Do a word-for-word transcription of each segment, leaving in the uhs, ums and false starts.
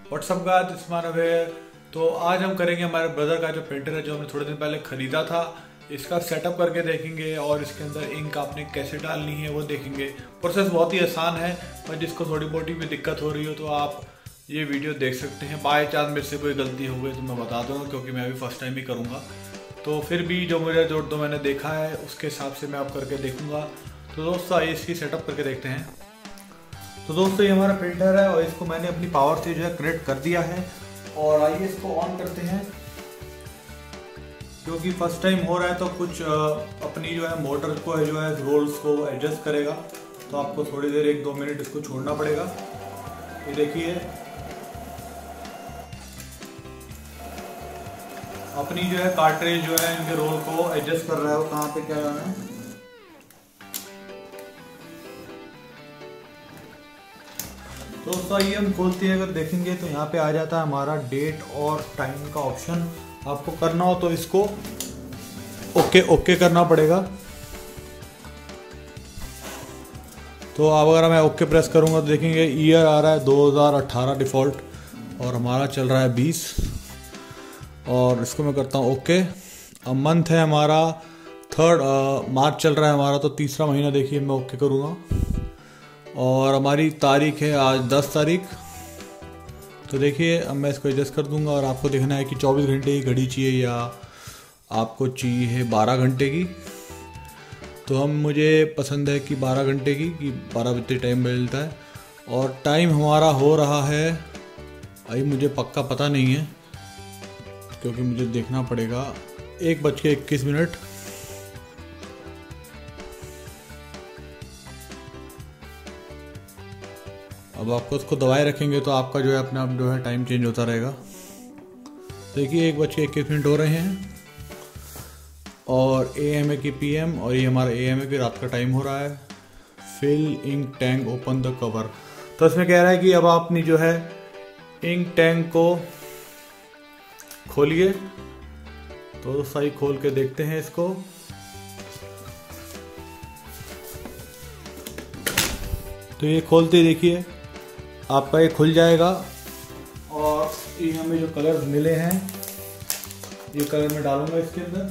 WhatsApp का इस्तेमाल हुए। तो आज हम करेंगे हमारे ब्रदर का जो प्रिंटर है जो हमने थोड़े दिन पहले खरीदा था, इसका सेटअप करके देखेंगे और इसके अंदर इंक आपने कैसे डालनी है वो देखेंगे। प्रोसेस बहुत ही आसान है, पर जिसको थोड़ी मोटी भी दिक्कत हो रही हो तो आप ये वीडियो देख सकते हैं। बाय चांस मेरे से कोई गलती हो गई तो मैं बता दूंगा, क्योंकि मैं भी फर्स्ट टाइम ही करूँगा। तो फिर भी जो मुझे जो तो मैंने देखा है उसके हिसाब से मैं आप करके देखूँगा। तो दोस्तों आइए इसकी सेटअप करके देखते हैं। तो दोस्तों ये हमारा प्रिंटर है और इसको मैंने अपनी पावर से जो है कनेक्ट कर दिया है। और आइए इसको ऑन करते हैं। क्योंकि फर्स्ट टाइम हो रहा है तो कुछ अपनी जो है मोटर को जो है रोल्स को एडजस्ट करेगा, तो आपको थोड़ी देर एक दो मिनट इसको छोड़ना पड़ेगा। ये देखिए अपनी जो है कार्ट्रिज जो है इनके रोल को एडजस्ट कर रहा है, वो कहाँ पे क्या है। तो दोस्तों ये हम खोलते हैं, अगर देखेंगे तो यहाँ पे आ जाता है हमारा डेट और टाइम का ऑप्शन। आपको करना हो तो इसको ओके ओके करना पड़ेगा। तो अब अगर मैं ओके प्रेस करूँगा तो देखेंगे ईयर आ रहा है दो हज़ार अठारह डिफ़ॉल्ट और हमारा चल रहा है बीस। और इसको मैं करता हूँ ओके। अब मंथ है हमारा थर्ड मार्च चल रहा है हमारा, तो तीसरा महीना देखिए मैं ओके करूँगा। और हमारी तारीख है आज दस तारीख। तो देखिए अब मैं इसको एडजस्ट कर दूंगा। और आपको देखना है कि चौबीस घंटे की घड़ी चाहिए या आपको चाहिए है बारह घंटे की। तो हम मुझे पसंद है कि बारह घंटे की, कि बारह बजे टाइम मिलता है। और टाइम हमारा हो रहा है, अभी मुझे पक्का पता नहीं है क्योंकि मुझे देखना पड़ेगा, एक बज के इक्कीस मिनट। अब आपको उसको दबाए रखेंगे तो आपका जो है अपने आप जो है टाइम चेंज होता रहेगा। देखिए एक बज के इक्कीस मिनट हो रहे हैं और ए एम ए की पी एम, और ये हमारा ए एम ए की रात का टाइम हो रहा है। Fill ink tank open the cover. तो इसमें कह रहा है कि अब आप अपनी जो है इंक टैंक को खोलिए। तो सही खोल के देखते हैं इसको। तो ये खोलते देखिए आपका ये खुल जाएगा। और ये हमें जो कलर मिले हैं ये कलर मैं डालूंगा इसके अंदर।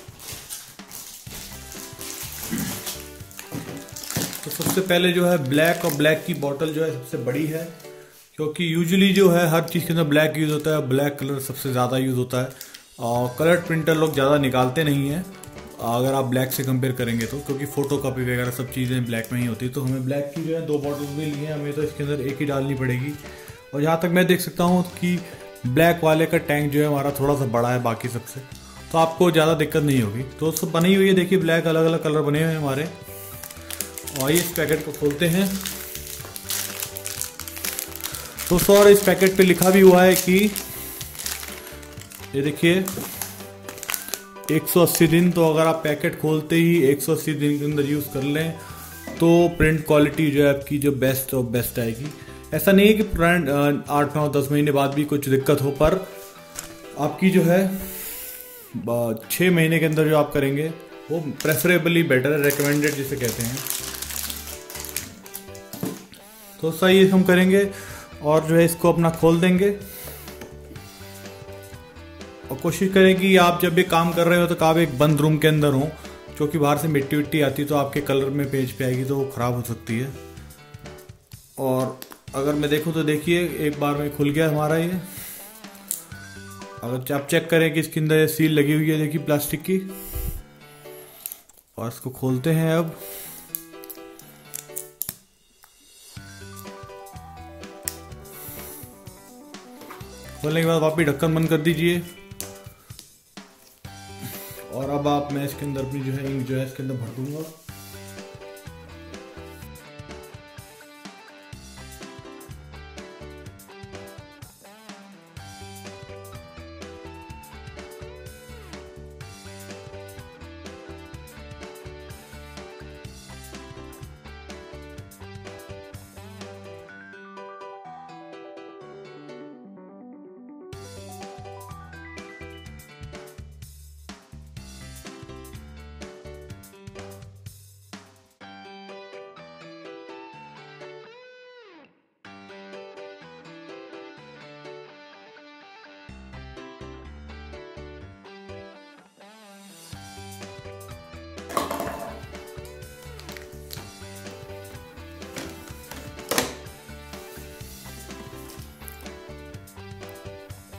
तो सबसे पहले जो है ब्लैक, और ब्लैक की बोतल जो है सबसे बड़ी है, क्योंकि यूजुअली जो है हर चीज़ के अंदर ब्लैक यूज़ होता है। ब्लैक कलर सबसे ज़्यादा यूज़ होता है और कलर प्रिंटर लोग ज़्यादा निकालते नहीं हैं अगर आप ब्लैक से कंपेयर करेंगे तो, क्योंकि फोटो कॉपी वगैरह सब चीज़ें ब्लैक में ही होती है। तो हमें ब्लैक की जो है दो बॉटल भी ली हैं, हमें तो इसके अंदर एक ही डालनी पड़ेगी। और जहाँ तक मैं देख सकता हूँ कि ब्लैक वाले का टैंक जो है हमारा थोड़ा सा बड़ा है बाकी सबसे, तो आपको ज़्यादा दिक्कत नहीं होगी। तो सब बनी हुई है, देखिए ब्लैक अलग अलग कलर बने हुए हैं हमारे। और इस पैकेट को खोलते हैं। दोस्तों और इस पैकेट पे लिखा भी हुआ है कि ये देखिए एक सौ अस्सी दिन। तो अगर आप पैकेट खोलते ही एक सौ अस्सी दिन के अंदर यूज़ कर लें तो प्रिंट क्वालिटी जो है आपकी जो बेस्ट और बेस्ट आएगी। ऐसा नहीं है कि प्रिंट आठ नौ दस महीने बाद भी कुछ दिक्कत हो, पर आपकी जो है छः महीने के अंदर जो आप करेंगे वो प्रेफरेबली बेटर है, रिकमेंडेड जिसे कहते हैं। तो सही हम करेंगे और जो है इसको अपना खोल देंगे। और कोशिश करें कि आप जब भी काम कर रहे हो तो आप एक बंद रूम के अंदर हो, क्योंकि बाहर से मिट्टी विट्टी आती है तो आपके कलर में पेज पे आएगी तो वो ख़राब हो सकती है। और अगर मैं देखूं तो देखिए एक बार में खुल गया हमारा ये। अगर आप चेक करें कि इसके अंदर सील लगी हुई है देखिए प्लास्टिक की। और इसको खोलते हैं अब। खोलने के बाद वापस ढक्कन बंद कर दीजिए। और अब आप मैं इसके अंदर अपनी जो है इंक जो है इसके अंदर भर दूंगा।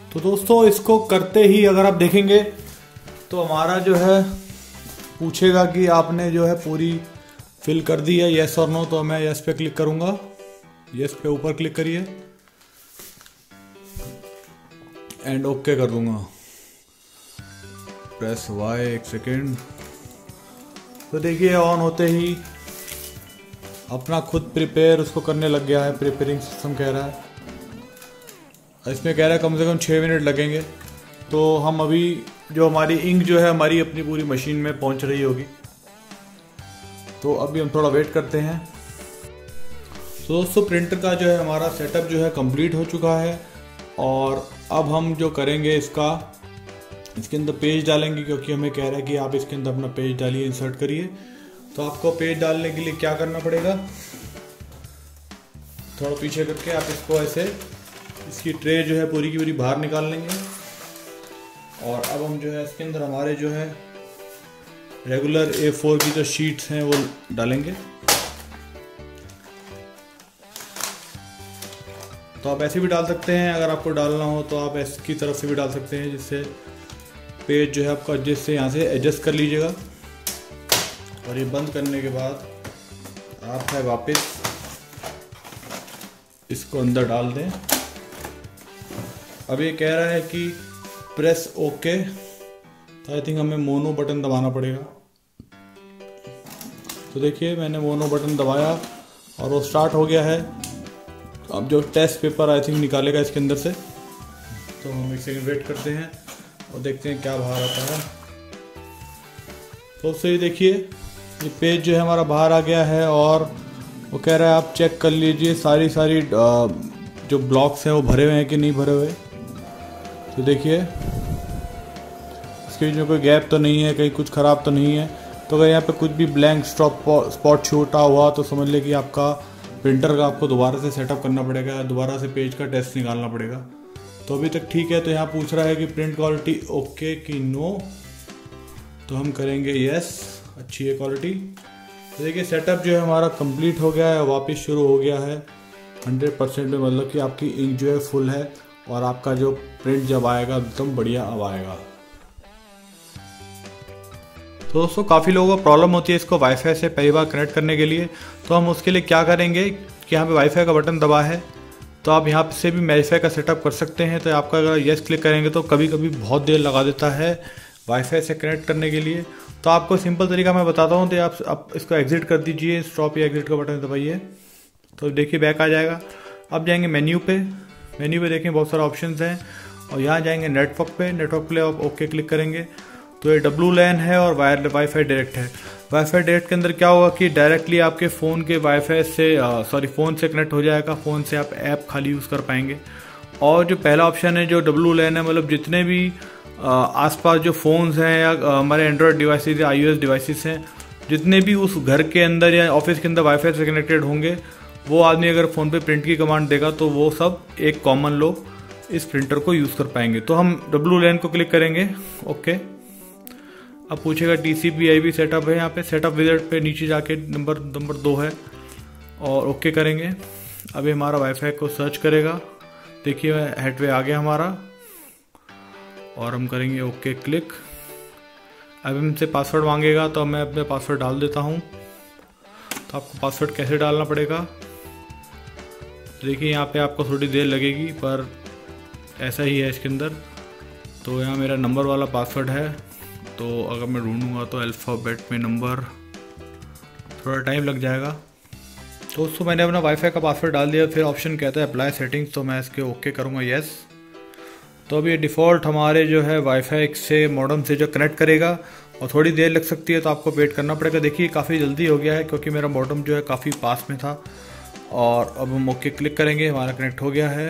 तो दोस्तों इसको करते ही अगर आप देखेंगे तो हमारा जो है पूछेगा कि आपने जो है पूरी फिल कर दी है, यस और नो। तो मैं यस पे क्लिक करूंगा, यस पे ऊपर क्लिक करिए एंड ओके कर दूंगा। प्रेस वाई, एक सेकेंड। तो देखिए ऑन होते ही अपना खुद प्रिपेयर उसको करने लग गया है, प्रिपेयरिंग सिस्टम कह रहा है। इसमें कह रहा है कम से कम छः मिनट लगेंगे। तो हम अभी जो हमारी इंक जो है हमारी अपनी पूरी मशीन में पहुंच रही होगी, तो अभी हम थोड़ा वेट करते हैं। तो दोस्तों प्रिंटर का जो है हमारा सेटअप जो है कंप्लीट हो चुका है और अब हम जो करेंगे इसका इसके अंदर पेज डालेंगे, क्योंकि हमें कह रहा है कि आप इसके अंदर अपना पेज डालिए, इंसर्ट करिए। तो आपको पेज डालने के लिए क्या करना पड़ेगा, थोड़ा पीछे करके आप इसको ऐसे इसकी ट्रे जो है पूरी की पूरी बाहर निकाल लेंगे। और अब हम जो है इसके अंदर हमारे जो है रेगुलर ए फोर की जो शीट्स हैं वो डालेंगे। तो आप ऐसे भी डाल सकते हैं, अगर आपको डालना हो तो आप इसकी तरफ से भी डाल सकते हैं, जिससे पेज जो है आपका एडजस्ट से यहाँ से एडजस्ट कर लीजिएगा। और ये बंद करने के बाद आप है वापस इसको अंदर डाल दें। अब ये कह रहा है कि प्रेस ओके, तो आई थिंक हमें मोनो बटन दबाना पड़ेगा। तो देखिए मैंने मोनो बटन दबाया और वो स्टार्ट हो गया है। अब जो टेस्ट पेपर आई थिंक निकालेगा इसके अंदर से, तो हम एक सेकंड वेट करते हैं और देखते हैं क्या बाहर आता है। तो उससे देखिए ये पेज जो है हमारा बाहर आ गया है और वो कह रहा है आप चेक कर लीजिए सारी सारी जो ब्लॉक्स हैं वो भरे हुए हैं कि नहीं भरे हुए। तो देखिए इसके बीच में कोई गैप तो नहीं है, कहीं कुछ ख़राब तो नहीं है। तो अगर यहाँ पे कुछ भी ब्लैंक स्टॉप स्पॉट छूटा हुआ तो समझ ले कि आपका प्रिंटर का आपको दोबारा से सेटअप करना पड़ेगा, दोबारा से पेज का टेस्ट निकालना पड़ेगा। तो अभी तक ठीक है। तो यहाँ पूछ रहा है कि प्रिंट क्वालिटी ओके कि नो, तो हम करेंगे यस, अच्छी है क्वालिटी। तो देखिए सेटअप जो है हमारा कंप्लीट हो गया है, वापस शुरू हो गया है हंड्रेड परसेंट में, मतलब कि आपकी इंक जो है फुल है और आपका जो प्रिंट जब आएगा एकदम बढ़िया अब आएगा। तो दोस्तों काफ़ी लोगों को प्रॉब्लम होती है इसको वाईफाई से पहली बार कनेक्ट करने के लिए। तो हम उसके लिए क्या करेंगे कि यहाँ पे वाईफाई का बटन दबा है, तो आप यहाँ से भी वाईफाई का सेटअप कर सकते हैं। तो आपका अगर यस क्लिक करेंगे तो कभी कभी बहुत देर लगा देता है वाईफाई से कनेक्ट करने के लिए। तो आपको सिंपल तरीका मैं बताता हूँ। तो आप, आप इसको एग्जिट कर दीजिए, स्टॉप या एग्जिट का बटन दबाइए, तो देखिए बैक आ जाएगा। अब जाएंगे मेन्यू पे, मेन्यू पे देखें बहुत सारे ऑप्शंस हैं और यहाँ जाएंगे नेटवर्क पे, नेटवर्क पे आप ओके क्लिक करेंगे तो ये डब्लू लैन है और वायर वाईफाई डायरेक्ट है। वाईफाई डायरेक्ट के अंदर क्या होगा कि डायरेक्टली आपके फ़ोन के वाईफाई से सॉरी फ़ोन से कनेक्ट हो जाएगा, फ़ोन से आप ऐप खाली यूज़ कर पाएंगे। और जो पहला ऑप्शन है जो डब्लू लैन है, मतलब जितने भी आसपास जो फ़ोन्स हैं या हमारे एंड्रॉयड डिवाइसेस या आईओएस डिवाइसेस हैं, जितने भी उस घर के अंदर या ऑफिस के अंदर वाईफाई से कनेक्टेड होंगे, वो आदमी अगर फ़ोन पे प्रिंट की कमांड देगा तो वो सब एक कॉमन लोग इस प्रिंटर को यूज़ कर पाएंगे। तो हम डब्लू लैन को क्लिक करेंगे, ओके। अब पूछेगा टीसीपी आईपी सेटअप है, यहाँ पे सेटअप विजिट पे नीचे जाके नंबर नंबर दो है और ओके करेंगे। अभी हमारा वाईफाई को सर्च करेगा, देखिए हेडवे आ गया हमारा और हम करेंगे ओके क्लिक। अब हमसे पासवर्ड मांगेगा तो मैं अपने पासवर्ड डाल देता हूँ। तो आपको पासवर्ड कैसे डालना पड़ेगा देखिए, यहाँ पे आपको थोड़ी देर लगेगी पर ऐसा ही है इसके अंदर। तो यहाँ मेरा नंबर वाला पासवर्ड है, तो अगर मैं ढूंढूंगा तो अल्फ़ाबेट में नंबर, थोड़ा टाइम लग जाएगा। तो दोस्तों मैंने अपना वाईफाई का पासवर्ड डाल दिया, फिर ऑप्शन कहता है अप्लाई सेटिंग्स, तो मैं इसके ओके करूँगा यस। तो अब ये डिफ़ॉल्ट हमारे जो है वाईफाई से मॉडेम से जो कनेक्ट करेगा और थोड़ी देर लग सकती है, तो आपको वेट करना पड़ेगा। देखिए काफ़ी जल्दी हो गया है क्योंकि मेरा मॉडेम जो है काफ़ी पास में था। और अब हम ओके क्लिक करेंगे, हमारा कनेक्ट हो गया है।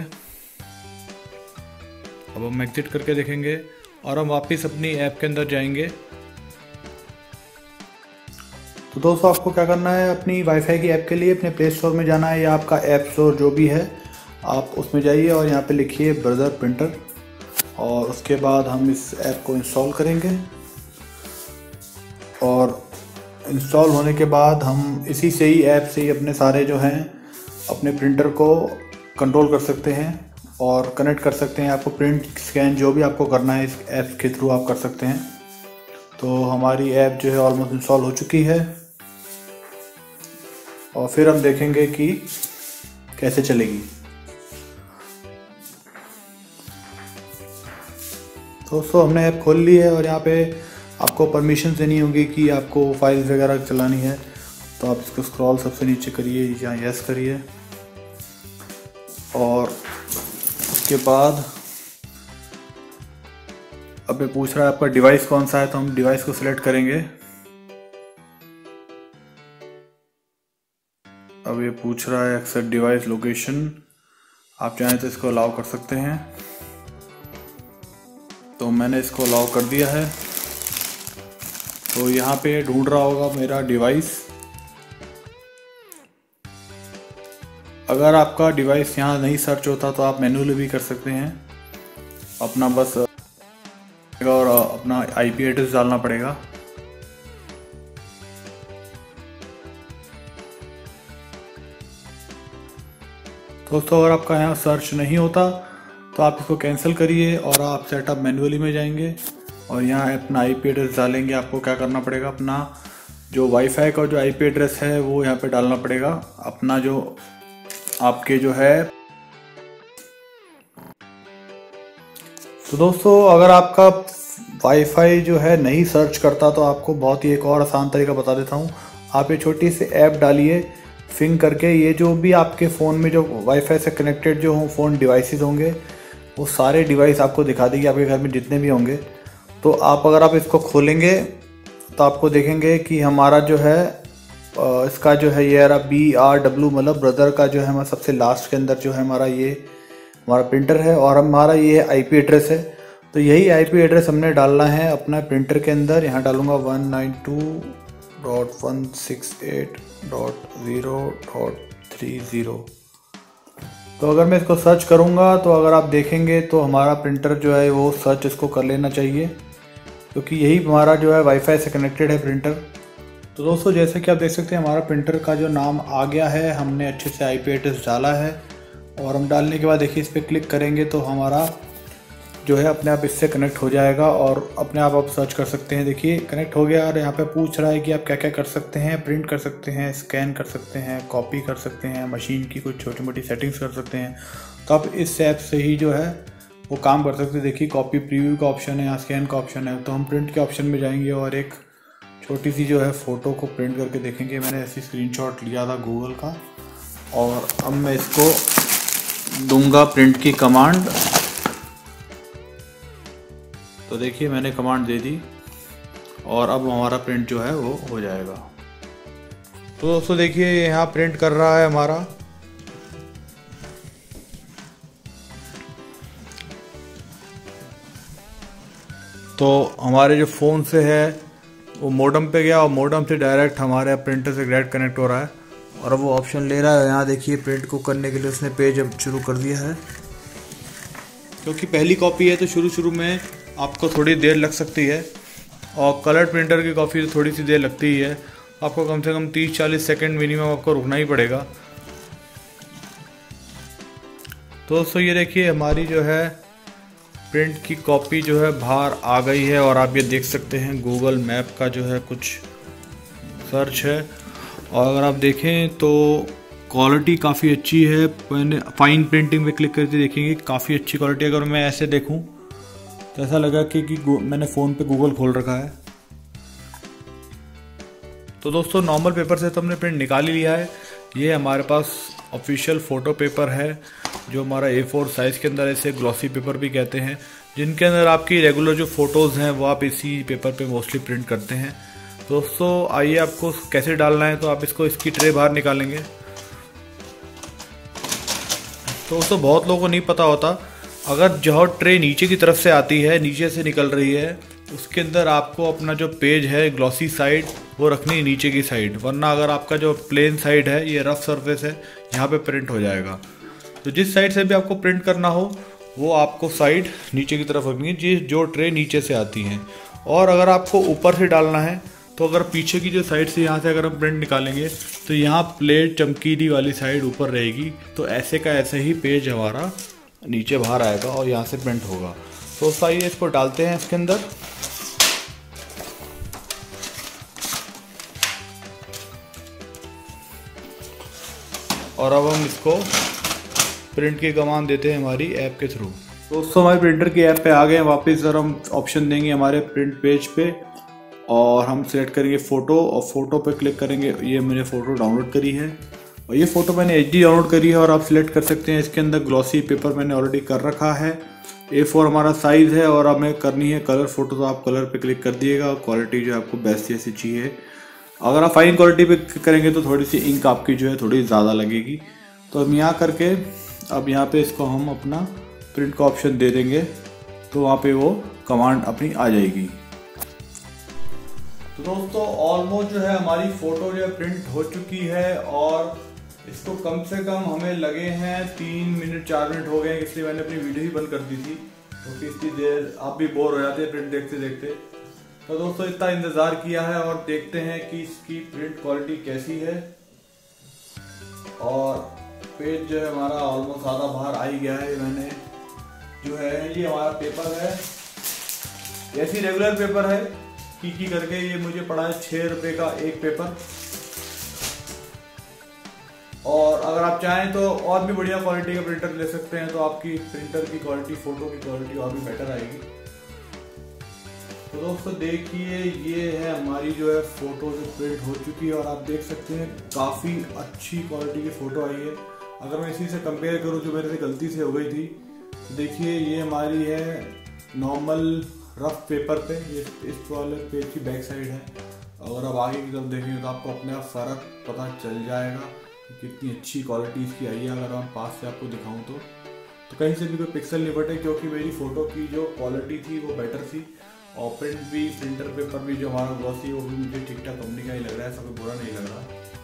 अब हम एग्जिट करके देखेंगे और हम वापस अपनी ऐप के अंदर जाएंगे। तो दोस्तों आपको क्या करना है, अपनी वाईफाई की ऐप के लिए अपने प्ले स्टोर में जाना है या आपका ऐप स्टोर जो भी है आप उसमें जाइए और यहाँ पे लिखिए ब्रदर प्रिंटर, और उसके बाद हम इस ऐप को इंस्टॉल करेंगे। और इंस्टॉल होने के बाद हम इसी से ही ऐप से ही अपने सारे जो हैं अपने प्रिंटर को कंट्रोल कर सकते हैं। और कनेक्ट कर सकते हैं। आपको प्रिंट स्कैन जो भी आपको करना है इस ऐप के थ्रू आप कर सकते हैं। तो हमारी ऐप जो है ऑलमोस्ट इंस्टॉल हो चुकी है और फिर हम देखेंगे कि कैसे चलेगी। दोस्तों हमने ऐप खोल ली है और यहाँ पे आपको परमिशन देनी होगी कि आपको फाइल्स वगैरह चलानी है। तो आप इसको स्क्रॉल सबसे नीचे करिए, यहाँ यस करिए और उसके बाद अब ये पूछ रहा है आपका डिवाइस कौन सा है, तो हम डिवाइस को सिलेक्ट करेंगे। अब ये पूछ रहा है एक्सेप्ट डिवाइस लोकेशन, आप चाहें तो इसको अलाउ कर सकते हैं। तो मैंने इसको अलाउ कर दिया है। तो यहाँ पे ढूंढ रहा होगा मेरा डिवाइस। अगर आपका डिवाइस यहाँ नहीं सर्च होता तो आप मैन्युअली भी कर सकते हैं। अपना बस और अपना आईपी एड्रेस डालना पड़ेगा। दोस्तों अगर आपका यहाँ सर्च नहीं होता तो आप इसको कैंसिल करिए और आप सेटअप मैन्युअली में जाएंगे और यहाँ अपना आईपी एड्रेस डालेंगे। आपको क्या करना पड़ेगा, अपना जो वाईफाई का जो आईपी एड्रेस है वो यहाँ पे डालना पड़ेगा। अपना जो आपके जो है तो दोस्तों अगर आपका वाईफाई जो है नहीं सर्च करता तो आपको बहुत ही एक और आसान तरीका बता देता हूँ। आप ये छोटी सी ऐप डालिए फिंग करके। ये जो भी आपके फ़ोन में जो वाईफाई से कनेक्टेड जो हों फ़ोन डिवाइसेस होंगे वो सारे डिवाइस आपको दिखा देगी, आपके घर में जितने भी होंगे। तो आप अगर आप इसको खोलेंगे तो आपको देखेंगे कि हमारा जो है इसका जो है ये बी आर डब्ल्यू मतलब ब्रदर का जो है हमारा सबसे लास्ट के अंदर जो है हमारा ये हमारा प्रिंटर है और हमारा ये आईपी एड्रेस है। तो यही आईपी एड्रेस हमने डालना है अपना प्रिंटर के अंदर। यहाँ डालूंगा one nine two dot one six eight dot zero dot three zero. तो अगर मैं इसको सर्च करूँगा तो अगर आप देखेंगे तो हमारा प्रिंटर जो है वो सर्च इसको कर लेना चाहिए क्योंकि यही हमारा जो है वाईफाई से कनेक्टेड है प्रिंटर। तो दोस्तों जैसे कि आप देख सकते हैं हमारा प्रिंटर का जो नाम आ गया है, हमने अच्छे से आईपी एड्रेस डाला है और हम डालने के बाद देखिए इस पर क्लिक करेंगे तो हमारा जो है अपने आप इससे कनेक्ट हो जाएगा और अपने आप आप सर्च कर सकते हैं। देखिए कनेक्ट हो गया और यहाँ पे पूछ रहा है कि आप क्या क्या कर सकते हैं। प्रिंट कर सकते हैं, स्कैन कर सकते हैं, कॉपी कर सकते हैं, मशीन की कुछ छोटी मोटी सेटिंग्स कर सकते हैं। तो आप इस ऐप से ही जो है वो काम कर सकते हैं। देखिए कॉपी प्रीव्यू का ऑप्शन है, यहाँ स्कैन का ऑप्शन है। तो हम प्रिंट के ऑप्शन में जाएंगे और एक छोटी सी जो है फ़ोटो को प्रिंट करके देखेंगे। मैंने ऐसी स्क्रीनशॉट लिया था गूगल का और अब मैं इसको दूंगा प्रिंट की कमांड। तो देखिए मैंने कमांड दे दी और अब हमारा प्रिंट जो है वो हो जाएगा। तो दोस्तों देखिए यहाँ प्रिंट कर रहा है हमारा। तो हमारे जो फ़ोन से है वो मॉडेम पे गया और मॉडेम से डायरेक्ट हमारे प्रिंटर से डायरेक्ट कनेक्ट हो रहा है और अब वो ऑप्शन ले रहा है। यहाँ देखिए प्रिंट को करने के लिए उसने पेज अब शुरू कर दिया है। क्योंकि पहली कॉपी है तो शुरू शुरू में आपको थोड़ी देर लग सकती है और कलर प्रिंटर की कॉपी तो थोड़ी सी देर लगती ही है। आपको कम से कम तीस चालीस सेकंड मिनिमम आपको रुकना ही पड़ेगा। तो दोस्तों ये देखिए हमारी जो है प्रिंट की कॉपी जो है बाहर आ गई है और आप ये देख सकते हैं गूगल मैप का जो है कुछ सर्च है और अगर आप देखें तो क्वालिटी काफ़ी अच्छी है। मैंने फाइन प्रिंटिंग पे क्लिक करके देखेंगे काफ़ी अच्छी क्वालिटी। अगर मैं ऐसे देखूं तो ऐसा लगा कि, कि मैंने फ़ोन पे गूगल खोल रखा है। तो दोस्तों नॉर्मल पेपर से तो हमने प्रिंट निकाल ही लिया है। ये हमारे पास ऑफिशियल फ़ोटो पेपर है जो हमारा ए फोर साइज़ के अंदर, ऐसे ग्लॉसी पेपर भी कहते हैं, जिनके अंदर आपकी रेगुलर जो फ़ोटोज़ हैं वो आप इसी पेपर पे मोस्टली प्रिंट करते हैं। दोस्तों आइए आपको कैसे डालना है। तो आप इसको इसकी ट्रे बाहर निकालेंगे। तो दोस्तों बहुत लोगों को नहीं पता होता, अगर जो ट्रे नीचे की तरफ से आती है, नीचे से निकल रही है, उसके अंदर आपको अपना जो पेज है ग्लॉसी साइड वो रखनी है नीचे की साइड। वरना अगर आपका जो प्लेन साइड है, ये रफ सरफेस है, यहाँ पे प्रिंट हो जाएगा। तो जिस साइड से भी आपको प्रिंट करना हो वो आपको साइड नीचे की तरफ रखनी है, जिस जो ट्रे नीचे से आती हैं। और अगर आपको ऊपर से डालना है तो अगर पीछे की जो साइड से यहाँ से अगर हम प्रिंट निकालेंगे तो यहाँ प्लेट चमकीली वाली साइड ऊपर रहेगी। तो ऐसे का ऐसे ही पेज हमारा नीचे बाहर आएगा और यहाँ से प्रिंट होगा। तो आइए इसको डालते हैं इसके अंदर। और अब हम इसको प्रिंट की कमांड देते हैं हमारी ऐप के थ्रू। दोस्तों हमारे प्रिंटर की ऐप पे आ गए हैं वापस। सर हम ऑप्शन देंगे हमारे प्रिंट पेज पे और हम सेलेक्ट करेंगे फ़ोटो और फोटो पे क्लिक करेंगे। ये मैंने फ़ोटो डाउनलोड करी है और ये फ़ोटो मैंने एच डी डाउनलोड करी है और आप सिलेक्ट कर सकते हैं। इसके अंदर ग्लॉसी पेपर मैंने ऑलरेडी कर रखा है। ए फोर हमारा साइज़ है और हमें करनी है कलर फ़ोटो, तो आप कलर पे क्लिक कर दिएगा। क्वालिटी जो है आपको बेस्ट जैसी चाहिए। अगर आप फाइन क्वालिटी पे करेंगे तो थोड़ी सी इंक आपकी जो है थोड़ी ज़्यादा लगेगी। तो हम यहाँ करके अब यहाँ पे इसको हम अपना प्रिंट का ऑप्शन दे देंगे तो वहाँ पे वो कमांड अपनी आ जाएगी। तो दोस्तों ऑलमोस्ट जो है हमारी फ़ोटो जो है प्रिंट हो चुकी है और इसको कम से कम हमें लगे हैं तीन मिनट चार मिनट हो गए, इसलिए मैंने अपनी वीडियो ही बंद कर दी थी क्योंकि तो इतनी देर आप भी बोर हो जाते हैं प्रिंट देखते देखते। तो दोस्तों इतना इंतज़ार किया है और देखते हैं कि इसकी प्रिंट क्वालिटी कैसी है। और पेज जो है हमारा ऑलमोस्ट आधा बाहर आ ही गया है। मैंने जो है ये हमारा पेपर है, ऐसी रेगुलर पेपर है की की करके, ये मुझे पड़ा है छः रुपये का एक पेपर। और अगर आप चाहें तो और भी बढ़िया क्वालिटी का प्रिंटर ले सकते हैं, तो आपकी प्रिंटर की क्वालिटी, फोटो की क्वालिटी और भी बेटर आएगी। तो दोस्तों देखिए ये है हमारी जो है फोटो जो प्रिंट हो चुकी है और आप देख सकते हैं काफ़ी अच्छी क्वालिटी की फ़ोटो आई है। अगर मैं इसी से कंपेयर करूं जो मेरे से गलती से हो गई थी, देखिए ये हमारी है नॉर्मल रफ पेपर पे, ये इस वाले पेज की बैक साइड है। अगर आप आगे की तरफ देखेंगे तो आपको अपने आप फ़र्क पता चल जाएगा कि कितनी अच्छी क्वालिटी इसकी आई है। अगर मैं पास से आपको दिखाऊं तो तो कहीं से भी कोई पिक्सल नहीं बटे, क्योंकि मेरी फ़ोटो की जो क्वालिटी थी वो बेटर थी और प्रिंट भी, प्रिंटर पेपर भी जो हमारा ग्लॉसी वो भी मुझे ठीक ठाक कंपनी का ही लग रहा है, सब बुरा नहीं लग रहा।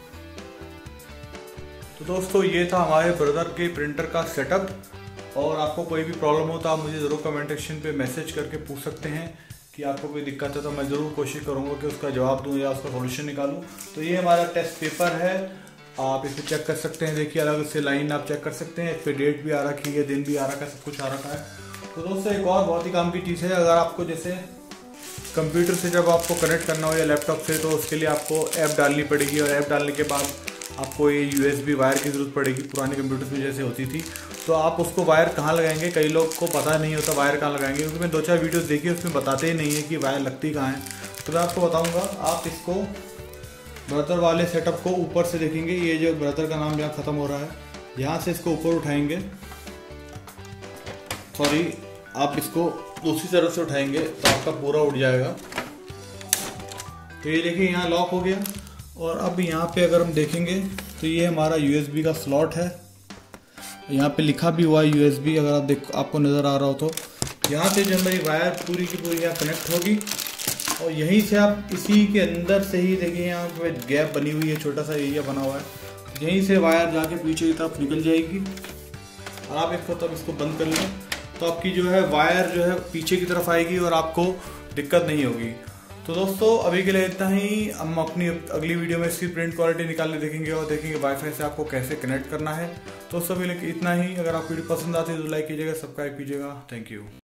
तो दोस्तों ये था हमारे ब्रदर के प्रिंटर का सेटअप। और आपको कोई भी प्रॉब्लम हो तो आप मुझे ज़रूर कमेंट सेक्शन पे मैसेज करके पूछ सकते हैं कि आपको कोई दिक्कत है, तो मैं ज़रूर कोशिश करूँगा कि उसका जवाब दूँ या उसका सॉल्यूशन निकालूँ। तो ये हमारा टेस्ट पेपर है, आप इसे चेक कर सकते हैं। देखिए अलग से लाइन आप चेक कर सकते हैं, इस पर डेट भी आ रखी है, दिन भी आ रखा है, सब कुछ आ रखा है। तो दोस्तों एक और बहुत ही काम की चीज़ है, अगर आपको जैसे कंप्यूटर से जब आपको कनेक्ट करना हो या लैपटॉप से, तो उसके लिए आपको ऐप डालनी पड़ेगी और ऐप डालने के बाद आपको ये यूएसबी वायर की ज़रूरत पड़ेगी, पुराने कंप्यूटर में जैसे होती थी। तो आप उसको वायर कहाँ लगाएंगे, कई लोग को पता नहीं होता वायर कहाँ लगाएंगे, क्योंकि मैं दो चार वीडियोस देखी उसमें बताते ही नहीं है कि वायर लगती कहाँ है। तो मैं आपको बताऊँगा। आप इसको ब्रदर वाले सेटअप को ऊपर से देखेंगे, ये जो ब्रदर का नाम यहाँ ख़त्म हो रहा है, यहाँ से इसको ऊपर उठाएंगे, सॉरी आप इसको दूसरी तरफ से उठाएंगे तो आपका पूरा उठ जाएगा। तो ये देखिए यहाँ लॉक हो गया। और अब यहाँ पे अगर हम देखेंगे तो ये हमारा यूएसबी का स्लॉट है, यहाँ पे लिखा भी हुआ है यूएसबी, अगर आप देख आपको नज़र आ रहा हो तो यहाँ से जो हमारी वायर पूरी की पूरी यहाँ कनेक्ट होगी और यहीं से आप इसी के अंदर से ही देखिए यहाँ पे गैप बनी हुई है, छोटा सा एरिया बना हुआ है, यहीं से वायर जाके पीछे की तरफ निकल जाएगी। और आप इसको तब इसको बंद कर लें तो आपकी जो है वायर जो है पीछे की तरफ आएगी और आपको दिक्कत नहीं होगी। तो दोस्तों अभी के लिए इतना ही। हम अपनी अगली वीडियो में इसकी प्रिंट क्वालिटी निकालने देखेंगे और देखेंगे वाईफाई से आपको कैसे कनेक्ट करना है। तो सभी इतना ही। अगर आपको वीडियो पसंद आती है तो लाइक कीजिएगा, सब्सक्राइब कीजिएगा। Thank you.